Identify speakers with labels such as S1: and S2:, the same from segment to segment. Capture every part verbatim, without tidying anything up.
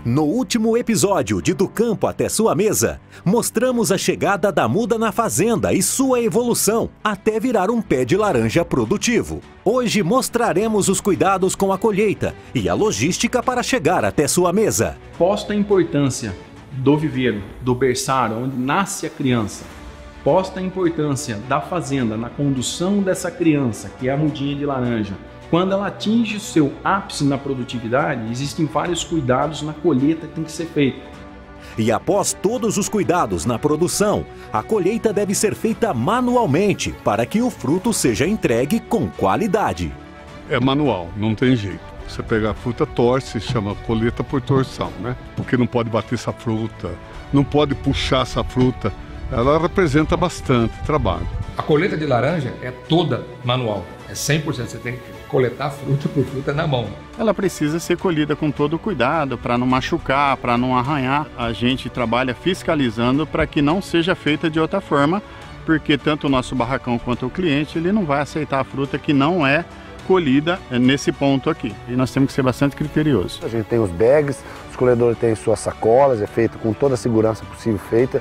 S1: No último episódio de Do Campo até Sua Mesa, mostramos a chegada da muda na fazenda e sua evolução até virar um pé de laranja produtivo. Hoje mostraremos os cuidados com a colheita e a logística para chegar até sua mesa.
S2: Posta a importância do viveiro, do berçário, onde nasce a criança. Posta a importância da fazenda na condução dessa criança, que é a mudinha de laranja. Quando ela atinge o seu ápice na produtividade, existem vários cuidados na colheita que tem que ser feita.
S1: E após todos os cuidados na produção, a colheita deve ser feita manualmente para que o fruto seja entregue com qualidade.
S3: É manual, não tem jeito. Você pega a fruta, torce, chama colheita por torção, né? Porque não pode bater essa fruta, não pode puxar essa fruta. Ela representa bastante trabalho.
S4: A colheita de laranja é toda manual, é cem por cento. Você tem que coletar fruta por fruta na mão.
S5: Ela precisa ser colhida com todo cuidado para não machucar, para não arranhar. A gente trabalha fiscalizando para que não seja feita de outra forma, porque tanto o nosso barracão quanto o cliente, ele não vai aceitar a fruta que não é colhida nesse ponto aqui. E nós temos que ser bastante criteriosos.
S6: A gente tem os bags, os colhedores têm suas sacolas, é feito com toda a segurança possível feita.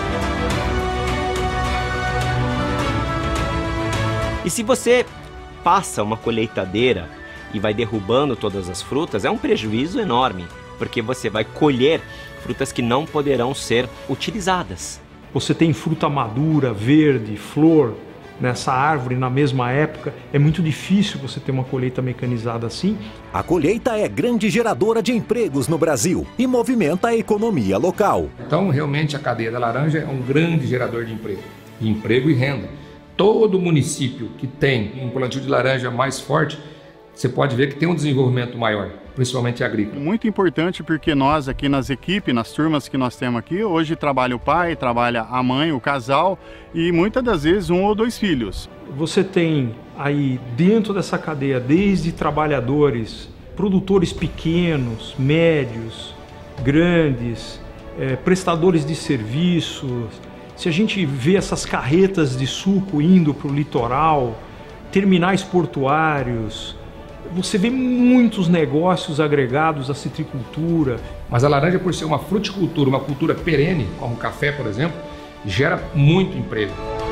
S7: E se você passa uma colheitadeira e vai derrubando todas as frutas, é um prejuízo enorme, porque você vai colher frutas que não poderão ser utilizadas.
S2: Você tem fruta madura, verde, flor nessa árvore na mesma época, é muito difícil você ter uma colheita mecanizada assim.
S1: A colheita é grande geradora de empregos no Brasil e movimenta a economia local.
S4: Então, realmente, a cadeia da laranja é um grande gerador de emprego, emprego e renda. Todo município que tem um plantio de laranja mais forte, você pode ver que tem um desenvolvimento maior, principalmente agrícola.
S5: Muito importante porque nós aqui nas equipes, nas turmas que nós temos aqui, hoje trabalha o pai, trabalha a mãe, o casal e muitas das vezes um ou dois filhos.
S2: Você tem aí dentro dessa cadeia desde trabalhadores, produtores pequenos, médios, grandes, é, prestadores de serviços. Se a gente vê essas carretas de suco indo para o litoral, terminais portuários, você vê muitos negócios agregados à citricultura.
S4: Mas a laranja, por ser uma fruticultura, uma cultura perene, como o café, por exemplo, gera muito emprego.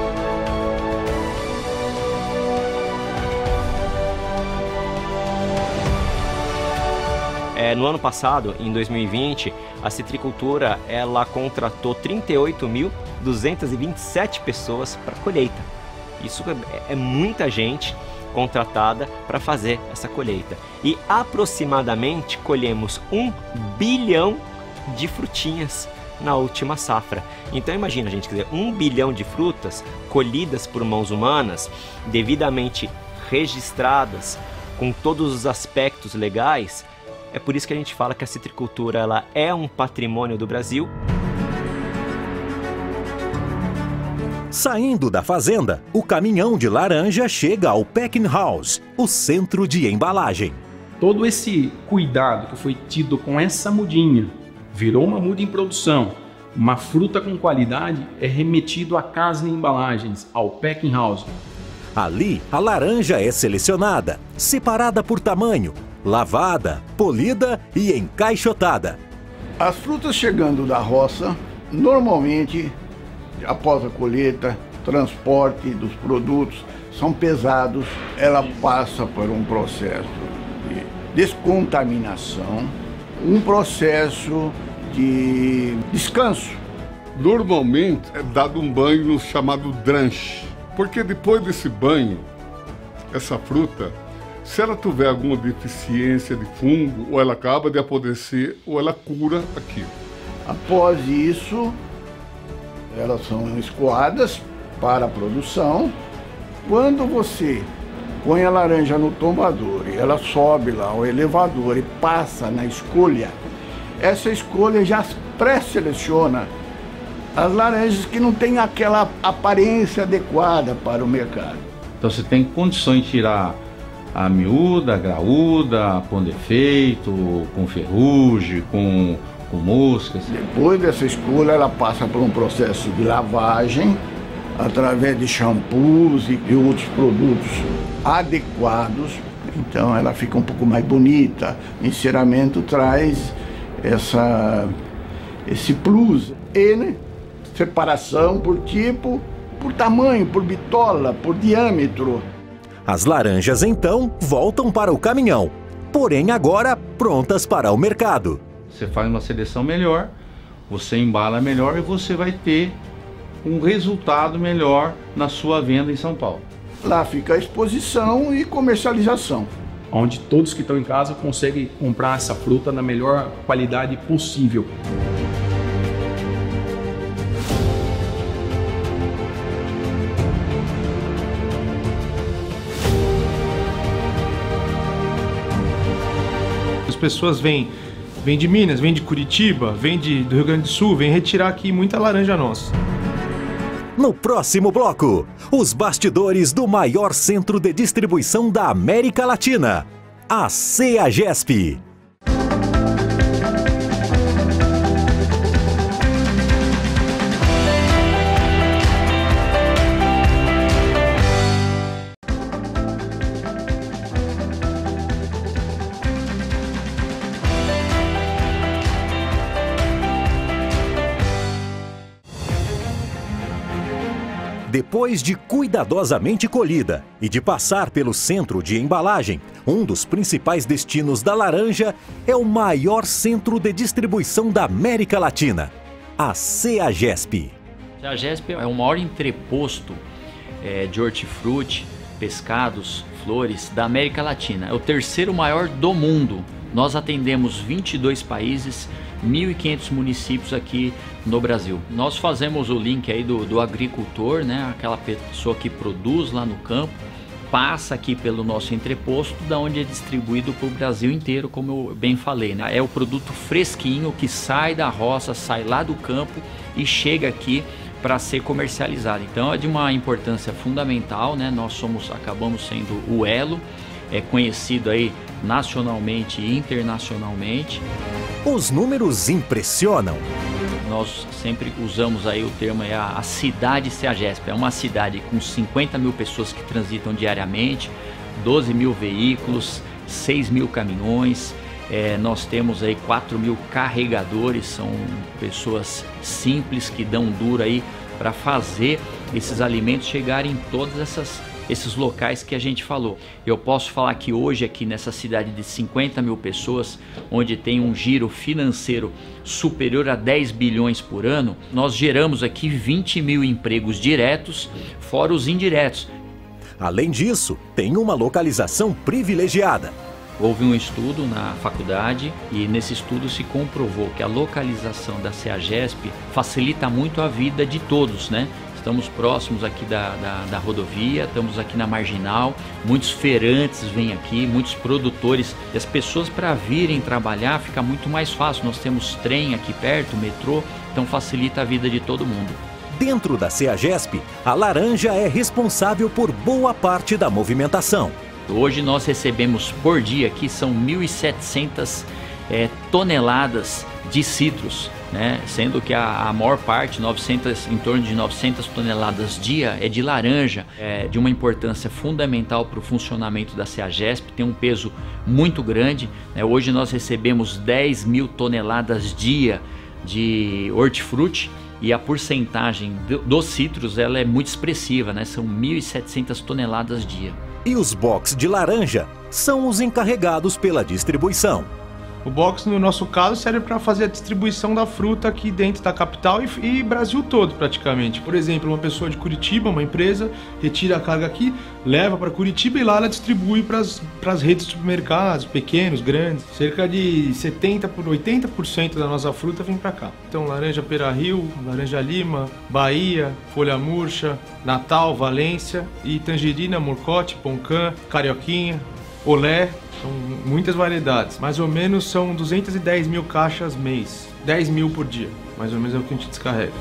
S7: É, no ano passado, em dois mil e vinte, a citricultura ela contratou trinta e oito mil duzentas e vinte e sete pessoas para colheita. Isso é, é muita gente contratada para fazer essa colheita. E aproximadamente colhemos um bilhão de frutinhas na última safra. Então imagina, gente, quer dizer, um bilhão de frutas colhidas por mãos humanas, devidamente registradas, com todos os aspectos legais. É por isso que a gente fala que a citricultura ela é um patrimônio do Brasil.
S1: Saindo da fazenda, o caminhão de laranja chega ao packing house, o centro de embalagem.
S2: Todo esse cuidado que foi tido com essa mudinha, virou uma muda em produção, uma fruta com qualidade, é remetido à casa de embalagens, ao packing house.
S1: Ali, a laranja é selecionada, separada por tamanho, lavada, polida e encaixotada.
S8: As frutas chegando da roça, normalmente, após a colheita, transporte dos produtos, são pesados. Ela passa por um processo de descontaminação, um processo de descanso.
S3: Normalmente é dado um banho chamado drenche, porque depois desse banho, essa fruta, se ela tiver alguma deficiência de fungo, ou ela acaba de apodrecer, ou ela cura aquilo.
S8: Após isso, elas são escoadas para a produção. Quando você põe a laranja no tombador e ela sobe lá ao elevador e passa na escolha, essa escolha já pré-seleciona as laranjas que não têm aquela aparência adequada para o mercado.
S9: Então você tem condições de tirar a miúda, a graúda, com defeito, com ferrugem, com, com moscas.
S8: Depois dessa escolha, ela passa por um processo de lavagem, através de shampoos e de outros produtos adequados. Então ela fica um pouco mais bonita. O enceramento traz essa, esse plus. E, né, separação por tipo, por tamanho, por bitola, por diâmetro.
S1: As laranjas, então, voltam para o caminhão, porém agora prontas para o mercado.
S9: Você faz uma seleção melhor, você embala melhor e você vai ter um resultado melhor na sua venda em São Paulo.
S8: Lá fica a exposição e comercialização,
S10: onde todos que estão em casa conseguem comprar essa fruta na melhor qualidade possível.
S2: As pessoas vêm, vêm de Minas, vêm de Curitiba, vêm de, do Rio Grande do Sul, vêm retirar aqui muita laranja nossa.
S1: No próximo bloco, os bastidores do maior centro de distribuição da América Latina, a Ceagesp. Depois de cuidadosamente colhida e de passar pelo centro de embalagem, um dos principais destinos da laranja é o maior centro de distribuição da América Latina, a Ceagesp.
S11: A Ceagesp é o maior entreposto é, de hortifruti, pescados, flores da América Latina. É o terceiro maior do mundo. Nós atendemos vinte e dois países, mil e quinhentos municípios aqui no Brasil. Nós fazemos o link aí do, do agricultor, né? Aquela pessoa que produz lá no campo, passa aqui pelo nosso entreposto, da onde é distribuído para o Brasil inteiro, como eu bem falei, né? É o produto fresquinho que sai da roça, sai lá do campo e chega aqui para ser comercializado. Então é de uma importância fundamental, né? Nós somos, acabamos sendo o elo, é conhecido aí nacionalmente e internacionalmente.
S1: Os números impressionam.
S11: Nós sempre usamos aí o termo, é a, a cidade Ceagesp. É uma cidade com cinquenta mil pessoas que transitam diariamente, doze mil veículos, seis mil caminhões. É, nós temos aí quatro mil carregadores, são pessoas simples que dão duro aí para fazer esses alimentos chegarem em todas essas esses locais que a gente falou. Eu posso falar que hoje aqui nessa cidade de cinquenta mil pessoas, onde tem um giro financeiro superior a dez bilhões por ano, nós geramos aqui vinte mil empregos diretos, fora os indiretos.
S1: Além disso, tem uma localização privilegiada.
S11: Houve um estudo na faculdade e nesse estudo se comprovou que a localização da Ceagesp facilita muito a vida de todos, né? Estamos próximos aqui da, da, da rodovia, estamos aqui na Marginal, muitos feirantes vêm aqui, muitos produtores, e as pessoas para virem trabalhar fica muito mais fácil. Nós temos trem aqui perto, metrô, então facilita a vida de todo mundo.
S1: Dentro da Ceagesp, a laranja é responsável por boa parte da movimentação.
S11: Hoje nós recebemos por dia aqui são mil e setecentas é, toneladas de citros, né? Sendo que a, a maior parte, novecentas, em torno de novecentas toneladas dia, é de laranja, é de uma importância fundamental para o funcionamento da Ceagesp, tem um peso muito grande, né? Hoje nós recebemos dez mil toneladas dia de hortifruti e a porcentagem do, dos citros ela é muito expressiva, né? São mil e setecentas toneladas dia.
S1: E os box de laranja são os encarregados pela distribuição.
S2: O box, no nosso caso, serve para fazer a distribuição da fruta aqui dentro da capital e, e Brasil todo, praticamente. Por exemplo, uma pessoa de Curitiba, uma empresa, retira a carga aqui, leva para Curitiba e lá ela distribui para as redes de supermercados, pequenos, grandes. Cerca de setenta por cento, oitenta por cento da nossa fruta vem para cá. Então, laranja Pera-Rio, laranja Lima, Bahia, folha murcha, Natal, Valência e tangerina, morcote, poncã, carioquinha, olé. São muitas variedades, mais ou menos são duzentas e dez mil caixas mês, dez mil por dia, mais ou menos é o que a gente descarrega.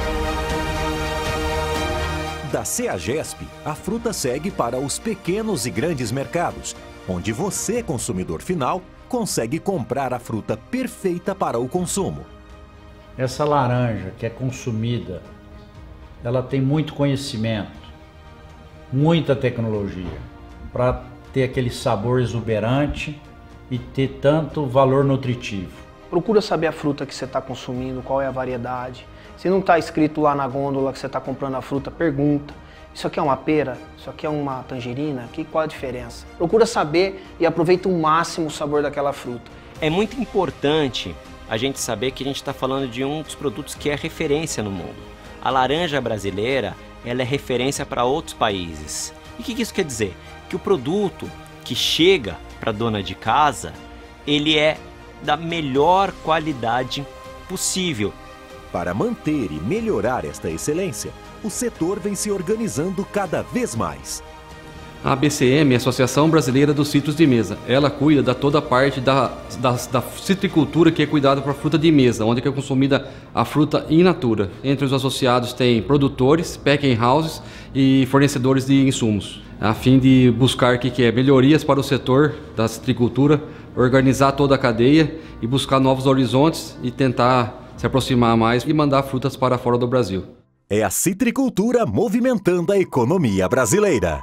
S1: Da Ceagesp, a fruta segue para os pequenos e grandes mercados, onde você, consumidor final, consegue comprar a fruta perfeita para o consumo.
S12: Essa laranja que é consumida, ela tem muito conhecimento, muita tecnologia, para ter aquele sabor exuberante e ter tanto valor nutritivo.
S13: Procura saber a fruta que você está consumindo, qual é a variedade. Se não está escrito lá na gôndola que você está comprando a fruta, pergunta. Isso aqui é uma pera? Isso aqui é uma tangerina? Que, qual a diferença? Procura saber e aproveita o máximo o sabor daquela fruta.
S7: É muito importante a gente saber que a gente está falando de um dos produtos que é referência no mundo. A laranja brasileira, ela é referência para outros países. E o que isso quer dizer? Que o produto que chega para a dona de casa, ele é da melhor qualidade possível.
S1: Para manter e melhorar esta excelência, o setor vem se organizando cada vez mais.
S14: A A B C M é a Associação Brasileira dos Citros de Mesa. Ela cuida da toda a parte da, da, da citricultura que é cuidada para a fruta de mesa, onde é consumida a fruta in natura. Entre os associados tem produtores, packing houses e fornecedores de insumos, a fim de buscar o que, que é melhorias para o setor da citricultura, organizar toda a cadeia e buscar novos horizontes e tentar se aproximar mais e mandar frutas para fora do Brasil.
S1: É a citricultura movimentando a economia brasileira.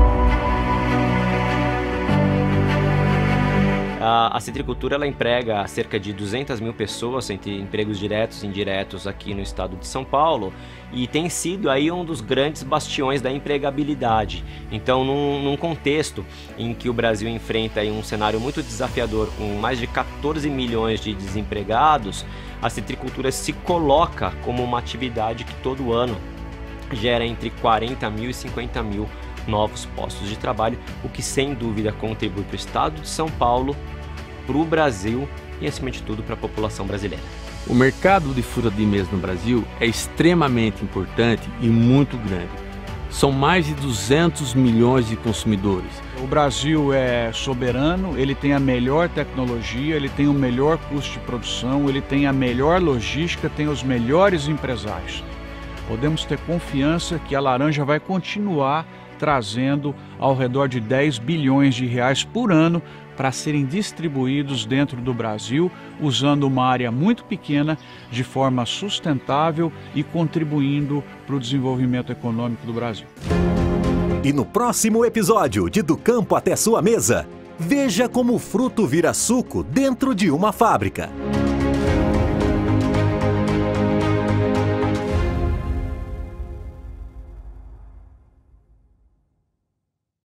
S7: A, a citricultura ela emprega cerca de duzentas mil pessoas, entre empregos diretos e indiretos aqui no estado de São Paulo, e tem sido aí um dos grandes bastiões da empregabilidade. Então, num, num contexto em que o Brasil enfrenta aí um cenário muito desafiador, com mais de quatorze milhões de desempregados, a citricultura se coloca como uma atividade que todo ano gera entre quarenta mil e cinquenta mil novos postos de trabalho, o que sem dúvida contribui para o estado de São Paulo, para o Brasil e, acima de tudo, para a população brasileira.
S15: O mercado de fruta de mesa no Brasil é extremamente importante e muito grande. São mais de duzentos milhões de consumidores.
S16: O Brasil é soberano, ele tem a melhor tecnologia, ele tem o melhor custo de produção, ele tem a melhor logística, tem os melhores empresários. Podemos ter confiança que a laranja vai continuar trazendo ao redor de dez bilhões de reais por ano para serem distribuídos dentro do Brasil, usando uma área muito pequena, de forma sustentável e contribuindo para o desenvolvimento econômico do Brasil.
S1: E no próximo episódio de Do Campo até Sua Mesa, veja como o fruto vira suco dentro de uma fábrica.